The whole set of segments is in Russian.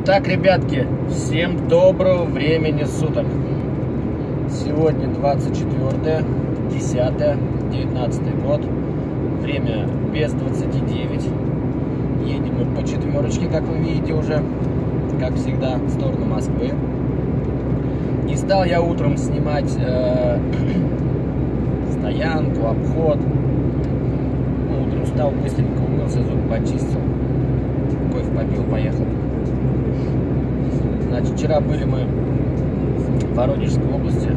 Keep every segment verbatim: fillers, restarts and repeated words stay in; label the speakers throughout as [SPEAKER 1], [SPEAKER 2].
[SPEAKER 1] Итак, ребятки, всем доброго времени суток. Сегодня двадцать четвёртое десятое девятнадцатый год. Время без двадцати девяти. Едем мы по четверочке, как вы видите уже, как всегда, в сторону Москвы. Не стал я утром снимать э, стоянку, обход. Ну, утром встал, быстренько умылся, зуб почистил, кофе попил, поехал. Значит, вчера были мы в Воронежской области.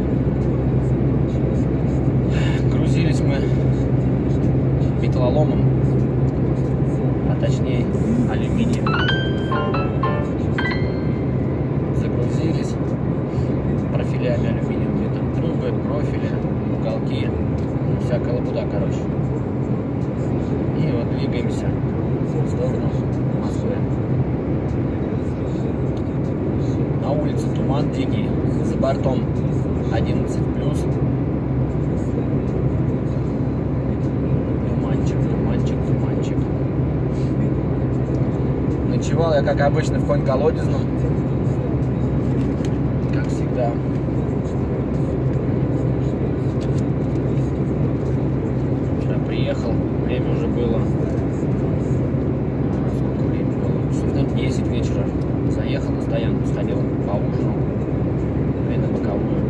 [SPEAKER 1] Грузились мы металлоломом, а точнее алюминием. Загрузились профилями алюминиевыми, там трубы, профили, уголки, всякая лабуда, короче. И вот двигаемся в сторону Москвы. На улице туман дикий, за бортом одиннадцать плюс. Туманчик, туманчик, туманчик. Ночевал я, как обычно, в конь-колодезном. Как всегда. Вчера приехал, время уже было. Сколько времени было? десять вечера. Заехал на стоянку, сходил, поужинал, и на боковую.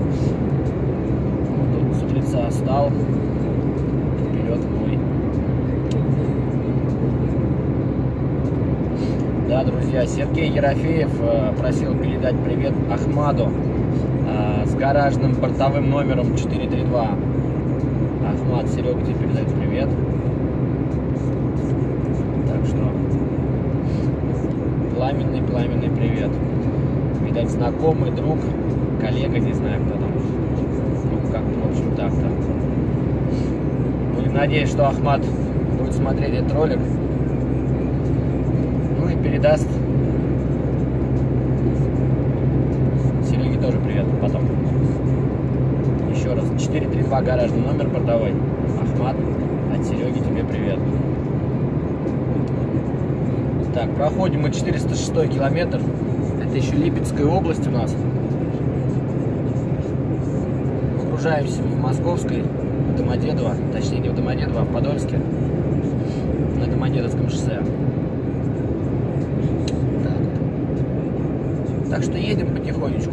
[SPEAKER 1] Вот тут с утреца встал, вперед мой. Да, друзья, Сергей Ерофеев просил передать привет Ахмаду с гаражным бортовым номером четыре три два. Ахмад, Серега тебе передает привет. Так что пламенный-пламенный привет. Видать, знакомый, друг, коллега, не знаю, кто там. Ну, как-то, в общем, так-то. Будем надеяться, что Ахмад будет смотреть этот ролик. Ну и передаст Сереге тоже привет потом. Еще раз. четыре три два гаражный номер бортовой. Ахмад, от Сереги тебе привет. Так, проходим мы четыреста шестой километр. Это еще Липецкая область у нас. Погружаемся в Московской, в Домодедово. Точнее, не в Домодедово, а в Подольске. На Домодедовском шоссе. Так. Так что едем потихонечку.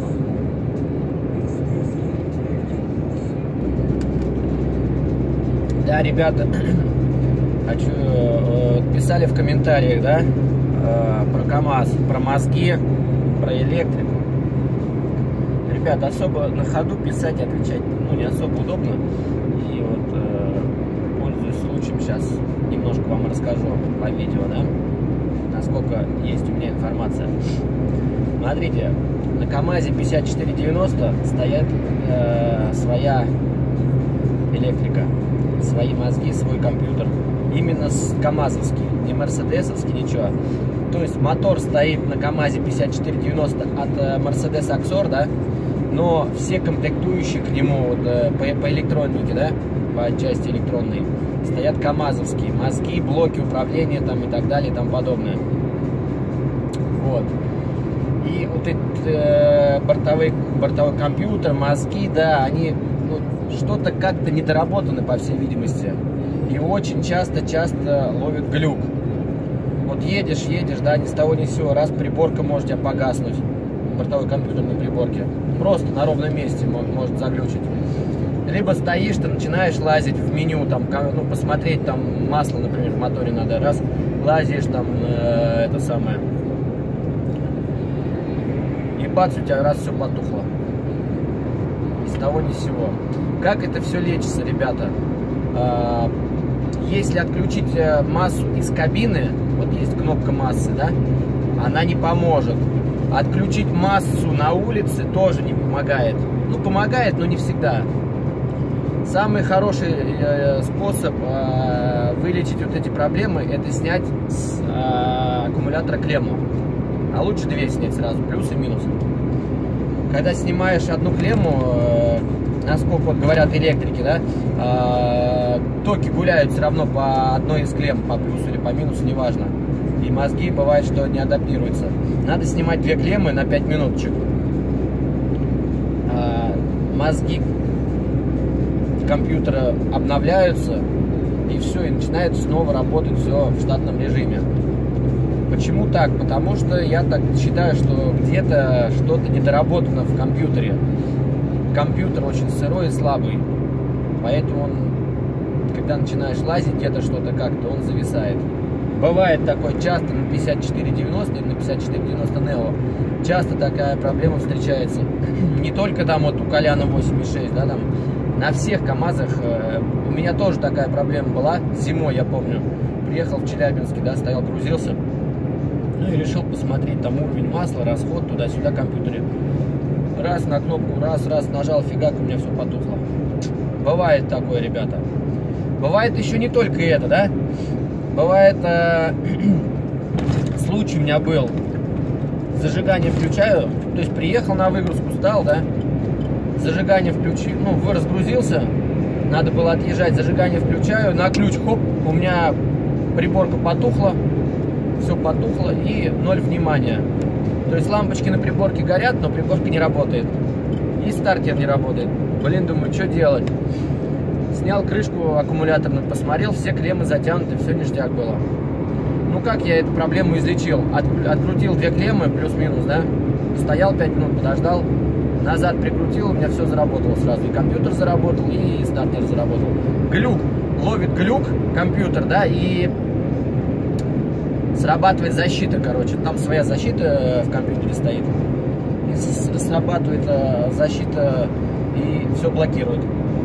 [SPEAKER 1] Да, ребята, хочу, э, писали в комментариях, да, э, про КамАЗ, про мозги, про электрику. Ребята, особо на ходу писать и отвечать, ну, не особо удобно. И вот, э, пользуясь случаем, сейчас немножко вам расскажу по видео, да, насколько есть у меня информация. Смотрите, на КамАЗе пятьдесят четыре девяносто стоит э, своя электрика, свои мозги, свой компьютер. Именно с КамАЗовский, не мерседесовский, ничего. То есть мотор стоит на КамАЗе пятьдесят четыре девяносто от Mercedes Axor, да, но все комплектующие к нему вот, по, по электронике, да, по части электронной, стоят КамАЗовские. Мозги, блоки управления там и так далее и тому подобное. Вот. И вот этот э, бортовой, бортовой компьютер, мозги, да, они ну, что-то как-то недоработаны, по всей видимости. И очень часто-часто ловит глюк. Вот едешь, едешь, да, ни с того ни с сего, раз приборка может тебя погаснуть, бортовой компьютер на приборке. Просто на ровном месте может заглючить. Либо стоишь, ты начинаешь лазить в меню, там, ну, посмотреть, там, масло, например, в моторе надо, раз, лазишь, там, э, это самое. И бац, у тебя раз все потухло. Ни с того ни с сего. Как это все лечится, ребята? Если отключить массу из кабины, вот есть кнопка массы, да, она не поможет. Отключить массу на улице тоже не помогает. Ну, помогает, но не всегда. Самый хороший э, способ э, вылечить вот эти проблемы, это снять с э, аккумулятора клемму. А лучше две снять сразу, плюс и минус. Когда снимаешь одну клемму, э, насколько вот говорят электрики, да, э, токи гуляют все равно по одной из клемм, по плюсу или по минусу, неважно. и мозги бывает, что не адаптируются. Надо снимать две клеммы на пять минуточек. А, мозги компьютера обновляются, и все, и начинает снова работать все в штатном режиме. Почему так? Потому что я так считаю, что где-то что-то недоработано в компьютере. Компьютер очень сырой и слабый, поэтому он, когда начинаешь лазить где-то что-то как-то, он зависает. Бывает такое часто на пятьдесят четыре девяносто или на пятьдесят четыре девяносто нео. Часто такая проблема встречается. Не только там вот у Коляна восемьдесят шесть, да, там на всех КамАЗах. Э, у меня тоже такая проблема была зимой, я помню. Приехал в Челябинске, да, стоял, грузился. Ну и решил посмотреть там уровень масла, расход туда-сюда в компьютере. Раз на кнопку, раз, раз нажал, фигак, у меня все потухло. Бывает такое, ребята. Бывает еще не только это, да? Бывает, э, случай у меня был. Зажигание включаю, то есть приехал на выгрузку, стал, да? Зажигание включил, ну, разгрузился, надо было отъезжать, зажигание включаю, на ключ, хоп, у меня приборка потухла, все потухло и ноль внимания. То есть лампочки на приборке горят, но приборка не работает. И стартер не работает. Блин, думаю, что делать? Снял крышку аккумуляторную, посмотрел, все клеммы затянуты, все ништяк было. Ну как я эту проблему излечил? От, открутил две клеммы, плюс-минус, да? Стоял пять минут, подождал, назад прикрутил, у меня все заработало сразу. И компьютер заработал, и стартер заработал. Глюк, ловит глюк компьютер, да, и срабатывает защита, короче. Там своя защита в компьютере стоит. И срабатывает защита, и все блокирует.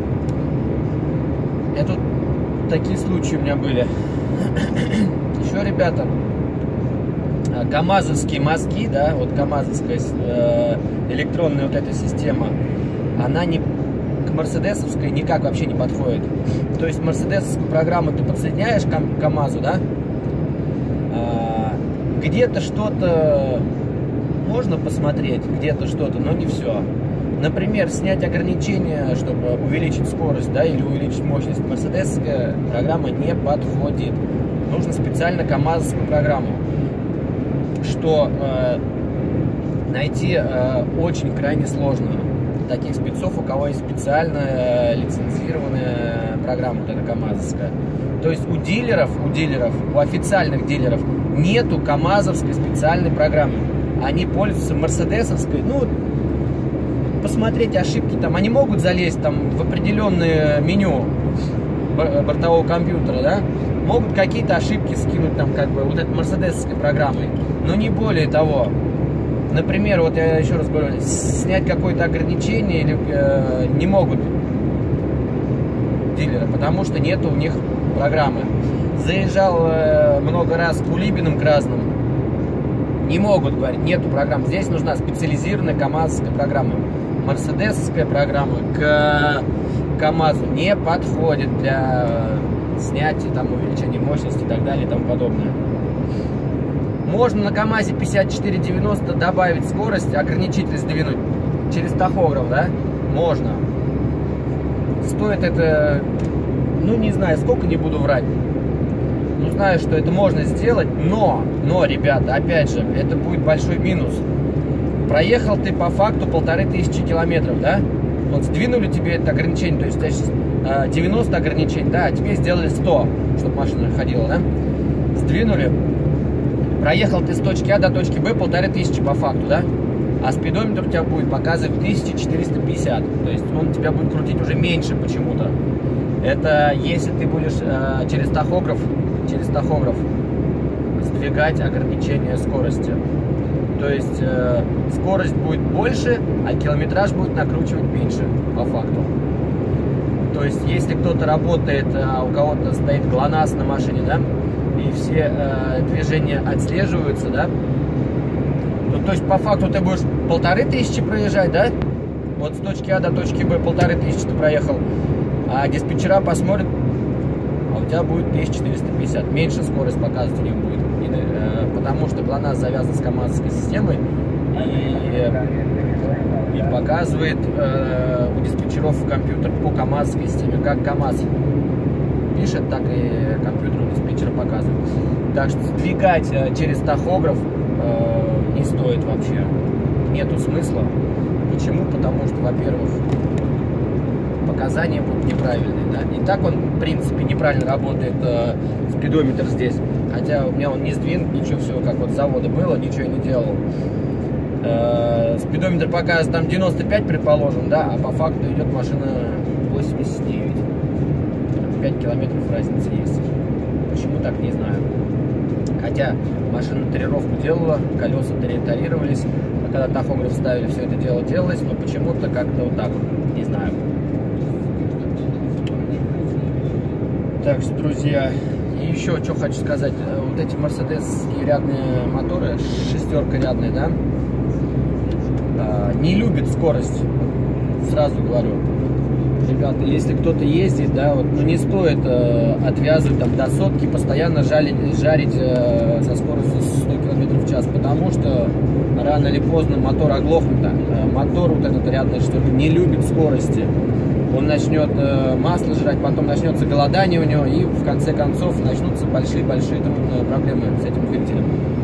[SPEAKER 1] Это такие случаи у меня были. Еще, ребята, камазовские мозги, да, вот камазовская э, электронная вот эта система, она не к мерседесовской никак вообще не подходит. То есть мерседесовскую программу ты подсоединяешь к КамАЗу, да, э, где-то что-то можно посмотреть, где-то что-то, но не все. Например, снять ограничения, чтобы увеличить скорость, да, или увеличить мощность. Мерседесская программа не подходит. Нужно специально камазовскую программу. Что э, найти э, очень крайне сложно. Таких спецов, у кого есть специальная лицензированная программа, вот эта камазовская. То есть у дилеров, у дилеров, у официальных дилеров нету камазовской специальной программы. Они пользуются мерседесовской, ну, посмотреть ошибки там, они могут залезть там в определенное меню бортового компьютера, да, могут какие-то ошибки скинуть там как бы вот этой мерседесовской программой, но не более того. Например, вот я еще раз говорю, снять какое-то ограничение или э, не могут дилеры, потому что нету у них программы. Заезжал э, много раз к Кулибиным, к разным, не могут, говорить, нету программ. Здесь нужна специализированная камазовская программа. Мерседесовская программа к КамАЗу не подходит для снятия, там, увеличения мощности и так далее и тому подобное. Можно на КамАЗе пятьдесят четыре девяносто добавить скорость, ограничитель сдвинуть через тахограф, да? Можно. Стоит это, ну не знаю, сколько, не буду врать. Ну, знаю, что это можно сделать, но, но, ребята, опять же, это будет большой минус. Проехал ты по факту полторы тысячи километров, да? Вот сдвинули тебе это ограничение, то есть девяносто ограничений, да, а тебе сделали сто, чтобы машина ходила, да? Сдвинули. Проехал ты с точки А до точки Б полторы тысячи по факту, да? А спидометр у тебя будет показывать тысяча четыреста пятьдесят. То есть он тебя будет крутить уже меньше почему-то. Это если ты будешь э, через тахограф, через тахограф сдвигать ограничение скорости. То есть э, скорость будет больше, а километраж будет накручивать меньше по факту. То есть если кто-то работает, а у кого-то стоит ГЛОНАСС на машине, да, и все э, движения отслеживаются, да, то, то есть по факту ты будешь полторы тысячи проезжать, да, вот с точки А до точки Б полторы тысячи ты проехал, а диспетчера посмотрят, а у тебя будет тысяча четыреста пятьдесят, меньше скорость показывать у них будет, и, э, потому что ГЛОНАСС завязан с камазовской системой и, и показывает э, у диспетчеров компьютер по камазовской системе, как КамАЗ пишет, так и компьютер диспетчера показывает. Так что сдвигать через тахограф э, не стоит вообще. Нету смысла. Почему? Потому что, во-первых, показания будут неправильные. Да? И так он, в принципе, неправильно работает э, спидометр здесь. Хотя у меня он не сдвинут, ничего, все как вот с завода было, ничего я не делал. Э, спидометр показывает там девяносто пять, предположим, да, а по факту идет машина восемьдесят девять. пять километров разницы есть. Почему так, не знаю. Хотя машина тарировку делала, колеса тарировались, а когда тахограф ставили, все это дело делалось, но почему-то как-то вот так вот, не знаю. Так что, друзья, и еще что хочу сказать. Вот эти мерседесские рядные моторы, шестерка рядная, да, не любит скорость, сразу говорю. Ребята, если кто-то ездит, да, вот, ну не стоит э, отвязывать там до сотки, постоянно жарить, жарить э, со скоростью сто километров в час, потому что рано или поздно мотор оглохнет. Э, мотор, вот этот рядный, что не любит скорости. Он начнет э, масло жрать, потом начнется голодание у него, и в конце концов начнутся большие-большие э, проблемы с этим двигателем.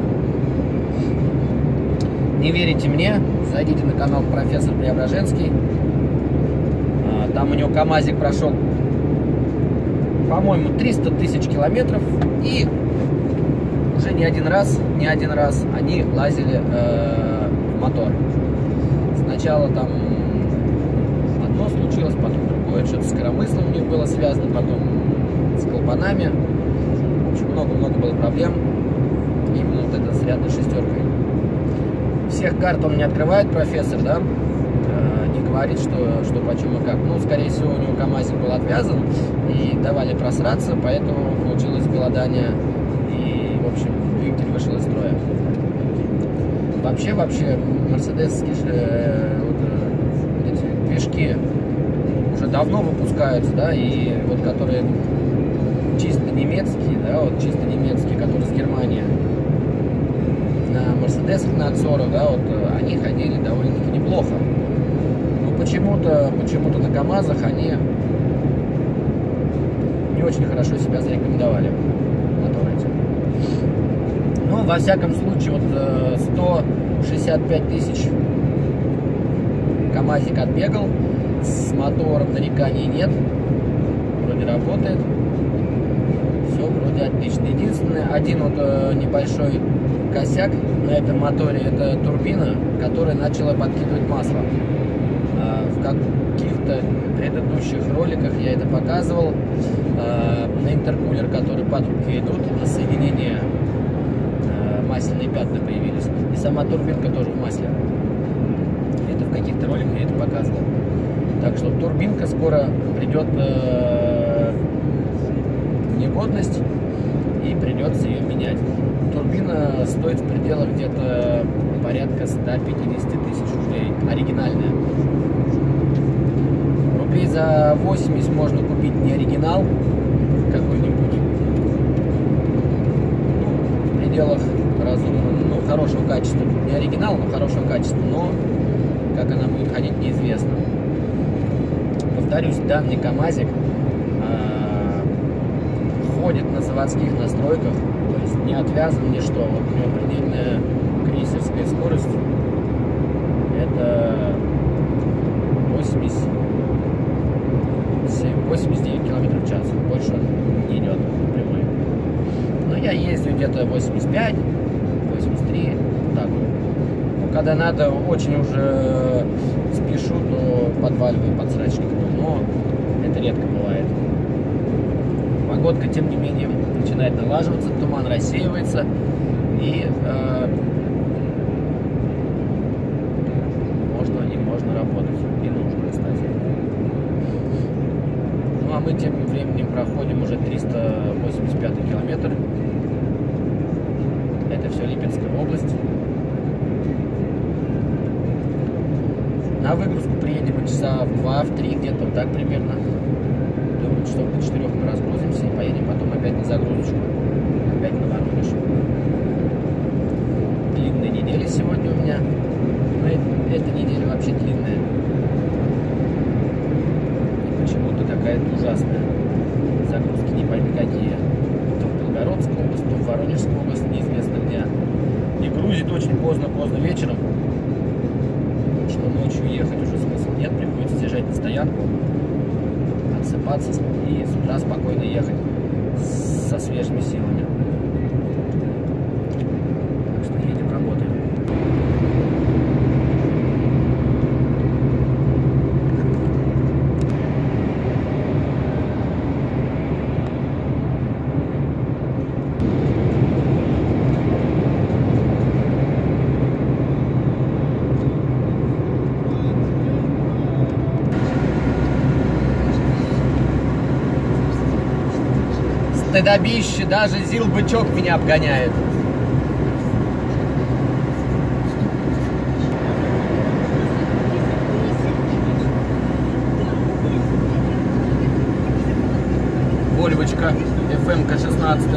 [SPEAKER 1] Не верите мне? Зайдите на канал Профессор Преображенский. Там у него КамАЗик прошел, по-моему, триста тысяч километров, и уже не один раз, не один раз они лазили э, в мотор. Сначала там одно случилось, потом другое, что-то с коромыслом у них было связано, потом с клапанами. В общем, много-много было проблем. Именно вот это с рядной шестеркой. Всех карт он не открывает, профессор, да? Говорит, что, что почему и как. Ну, скорее всего, у него КамАЗик был отвязан и давали просраться, поэтому получилось голодание и, в общем, двигатель вышел из строя. Вообще, вообще, мерседесские вот, эти движки уже давно выпускаются, да, и вот которые чисто немецкие, да, вот чисто немецкие, которые с Германии, на мерседесах, на Ацорах, да, вот они ходили довольно-таки неплохо. Почему-то, почему-то на КамАЗах они не очень хорошо себя зарекомендовали, моторы эти. Ну, во всяком случае, вот сто шестьдесят пять тысяч КамАЗик отбегал, с мотором нареканий нет, вроде работает, все вроде отлично. Единственное, один вот небольшой косяк на этом моторе, это турбина, которая начала подкидывать масло. В каких-то предыдущих роликах я это показывал. На интеркулер, который патрубки идут, на соединение масляные пятна появились. И сама турбинка тоже в масле. Это в каких-то роликах я это показывал. Так что турбинка скоро придет в негодность и придется ее менять. Турбина стоит в пределах где-то порядка ста пятидесяти тысяч рублей. Оригинальная. Рублей за восемьдесят можно купить не оригинал какой-нибудь. В пределах разумного, ну, хорошего качества. Не оригинал, но хорошего качества. Но как она будет ходить, неизвестно. Повторюсь, данный КамАЗик э, ходит на заводских настройках. То есть не отвязан ни что. Вот у него предельная крейсерская скорость. Это восемьдесят семь, восемьдесят девять километров в час. Больше он не идет прямой. Но я ездил где-то восемьдесят пять, восемьдесят три. Так вот. Ну, когда надо, очень уже спешу, то подваливаю подсрачник. Но это редко бывает. Погодка, тем не менее, начинает налаживаться, туман рассеивается. И э, можно и можно работать. И нужно, кстати. Ну а мы тем временем проходим уже триста восемьдесят пятый километр. Это все Липецкая область. На выгрузку приедем часа в два, в три, где-то вот так примерно. Думаю, что до четырех мы разгрузимся и поедем потом опять на загрузочку. Опять на Воронеж. Длинная неделя сегодня у меня. Но эта неделя вообще длинная. И почему-то какая-то ужасная. Загрузки не грузит очень поздно-поздно вечером, что ночью ехать уже смысла нет, приходится съезжать на стоянку, отсыпаться и с утра спокойно ехать со свежими силами. Так что едем, работаем. Стыдобище, даже Зил-бычок меня обгоняет. Вольвочка эф эм ка шестнадцать.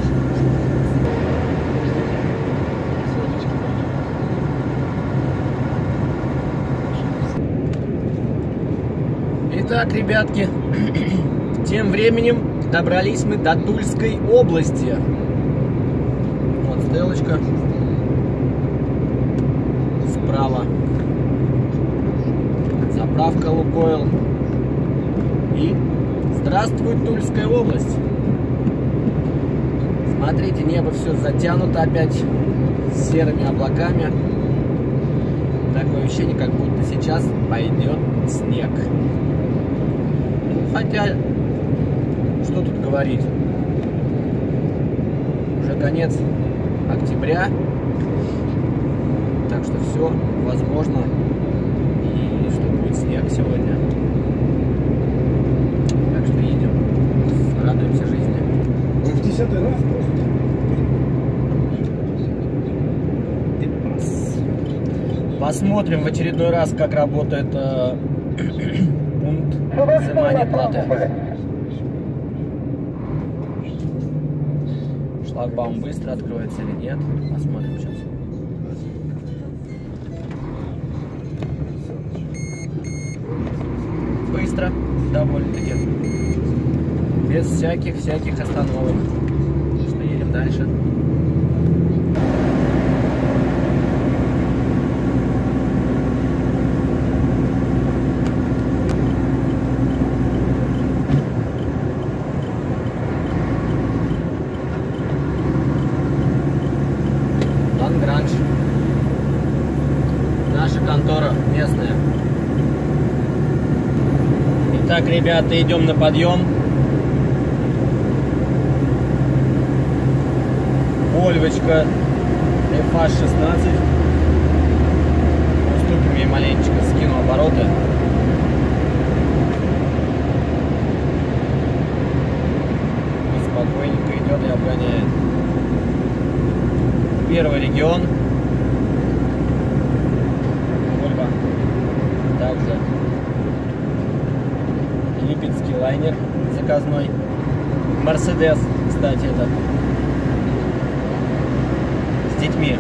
[SPEAKER 1] Итак, ребятки, тем временем добрались мы до Тульской области. Вот стрелочка справа. Заправка Лукойл. И здравствуй, Тульская область. Смотрите, небо все затянуто опять серыми облаками. Такое ощущение, как будто сейчас пойдет снег. Хотя, что тут говорить? Уже конец октября, так что все возможно, и что будет снег сегодня. Так что едем, радуемся жизни.
[SPEAKER 2] Вы в десятый раз просто.
[SPEAKER 1] Посмотрим в очередной раз, как работает э, пункт взимания платы. Шлагбаум быстро откроется или нет? Посмотрим сейчас. Быстро, довольно-таки. Без всяких-всяких остановок. Что, едем дальше. Лангранж. Наша контора местная. Итак, ребята, идем на подъем. Вольвочка эф аш шестнадцать. Уступим ей маленечко, скину обороты. И спокойненько идет и обгоняет. Первый регион. Вольво. Также Липецкий лайнер заказной. Мерседес, кстати, это. С детьми.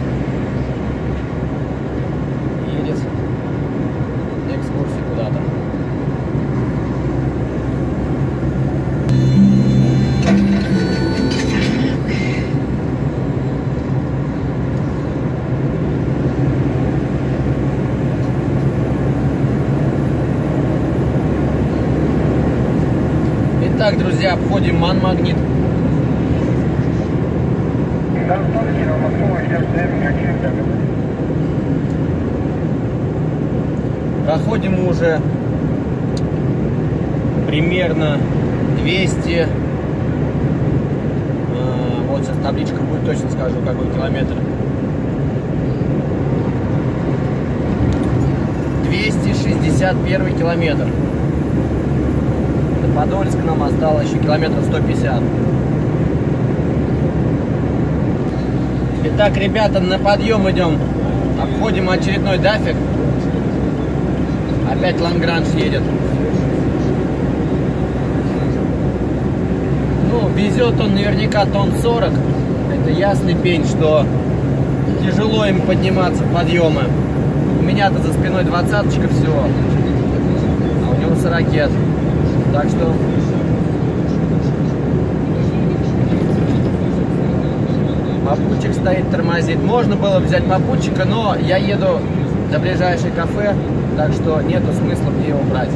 [SPEAKER 1] Едет на экскурсии куда-то. Итак, друзья, обходим Ман-Магнит. Проходим мы уже примерно двести. Вот сейчас табличка будет, точно скажу, какой километр. двести шестьдесят первый километр. До Подольска нам осталось еще километров сто пятьдесят. Итак, ребята, на подъем идем. Обходим очередной дафик. Опять Лангранж едет. Ну, везет он наверняка тонн сорок. Это ясный пень, что тяжело им подниматься в подъемы. У меня-то за спиной двадцаточка всего, а у него сорокет. Так что Попутчик стоит, тормозит. Можно было взять попутчика, но я еду до ближайшей кафе, так что нету смысла мне его брать.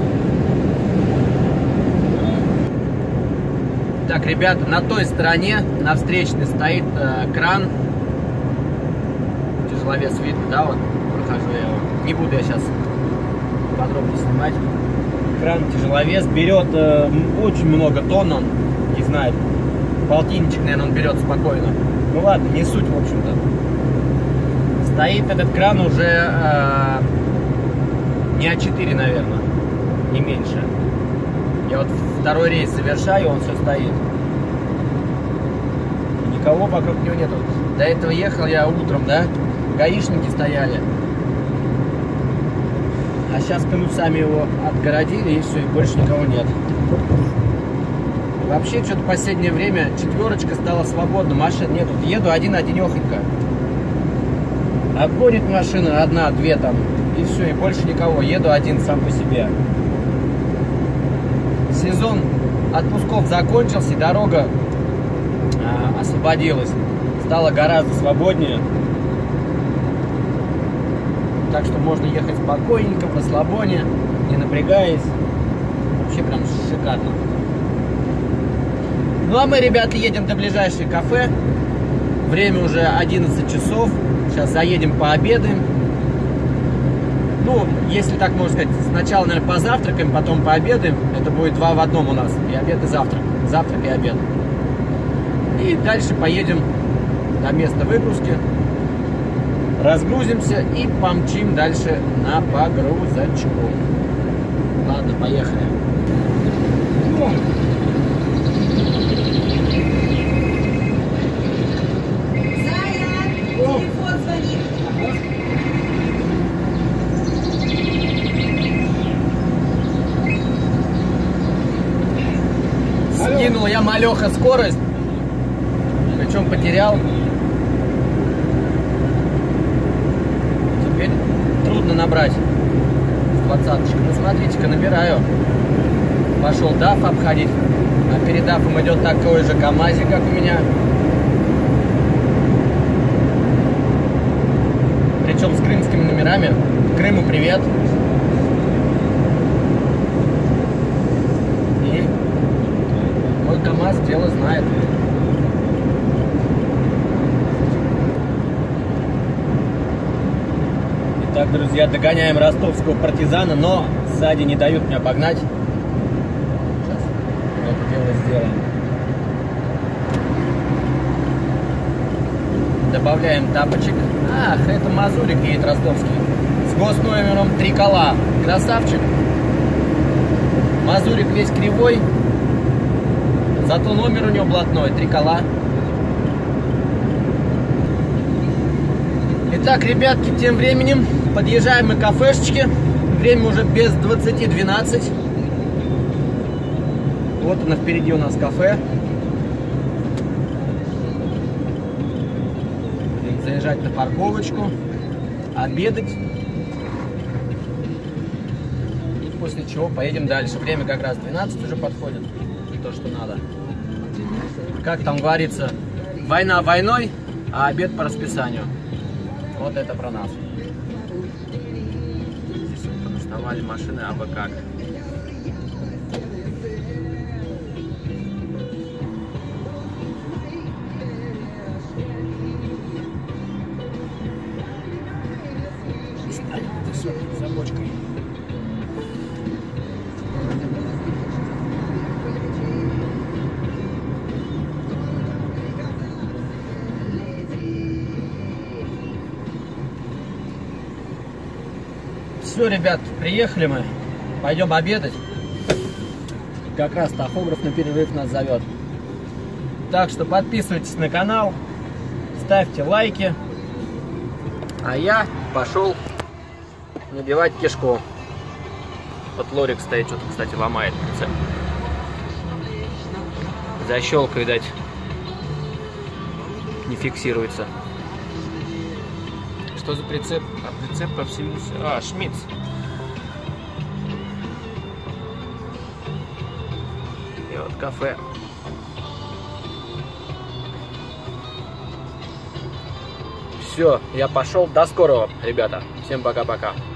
[SPEAKER 1] Так, ребята, на той стороне, на встречной, стоит э, кран. Тяжеловес видно, да, вот прохожу я его. Не буду я сейчас подробно снимать. Кран тяжеловес берет э, очень много тонн, он, не знаю, полтинничек, наверное, он берет спокойно. Ну ладно, не суть, в общем-то. Стоит этот кран уже э, не А четыре, наверное, не меньше. Я вот второй рейс совершаю, он все стоит. Никого вокруг него нету. До этого ехал я утром, да? Гаишники стояли. А сейчас конусами его отгородили, и все, и больше никого нет. Вообще, что-то в последнее время четверочка стала свободна, машин нету. Еду один-одинехонько. Обгонит машина одна-две там, и все, и больше никого. Еду один сам по себе. Сезон отпусков закончился, и дорога а, освободилась. Стало гораздо свободнее. Так что можно ехать спокойненько, по расслабоне, не напрягаясь. Вообще прям шикарно. Ну а мы, ребята, едем до ближайшей кафе. Время уже одиннадцать часов. Сейчас заедем, пообедаем. Ну, если так можно сказать, сначала, наверное, позавтракаем, потом пообедаем. Это будет два в одном у нас. И обед, и завтрак. Завтрак и обед. И дальше поедем до места выгрузки. Разгрузимся и помчим дальше на погрузочку. Ладно, поехали.
[SPEAKER 3] Телефон звонит.
[SPEAKER 1] Скинул я малеха скорость, причем потерял. Теперь трудно набрать двадцаточку. Ну смотрите-ка, набираю. Пошел даф обходить, а перед дафом идет такой же КамАЗик, как у меня. Причем с крымскими номерами. Крыму привет. И мой КамАЗ дело знает. Итак, друзья, догоняем ростовского партизана, но сзади не дают мне обогнать. Сейчас мы это дело сделаем. Добавляем тапочек. Ах, это Мазурик едет ростовский. С госномером три кола. Красавчик. Мазурик весь кривой. Зато номер у него блатной. Три кола. Итак, ребятки, тем временем подъезжаем мы к кафешечке. Время уже без двадцати двенадцать. Вот она впереди у нас кафе. Заезжать на парковочку, обедать. И после чего поедем дальше. Время как раз двенадцать уже подходит. То, что надо. Как там говорится, война войной, а обед по расписанию. Вот это про нас. Здесь вот доставали машины абы как. За бочкой. Все, ребят, приехали мы. Пойдем обедать. Как раз тахограф на перерыв нас зовет. Так что подписывайтесь на канал, ставьте лайки. А я пошел набивать кишку. Вот лорик стоит, что-то, кстати, ломает прицеп. Защелка, видать, не фиксируется. Что за прицеп? А прицеп по всему... А, Шмидц. И вот кафе. Все, я пошел. До скорого, ребята. Всем пока-пока.